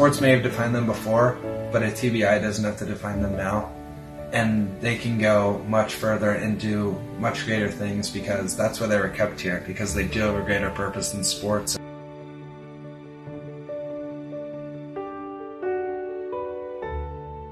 sports may have defined them before, but a TBI doesn't have to define them now. And they can go much further and do much greater things because that's why they were kept here, because they do have a greater purpose than sports.